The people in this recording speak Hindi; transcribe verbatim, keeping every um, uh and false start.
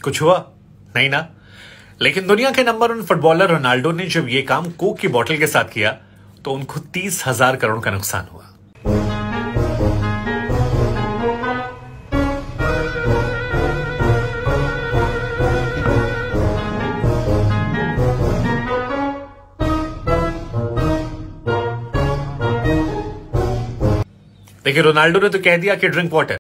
कुछ हुआ नहीं ना। लेकिन दुनिया के नंबर वन फुटबॉलर रोनाल्डो ने जब ये काम कोक की बोतल के साथ किया तो उनको तीस हजार करोड़ का नुकसान हुआ। देखिए, रोनाल्डो ने तो कह दिया कि ड्रिंक वाटर,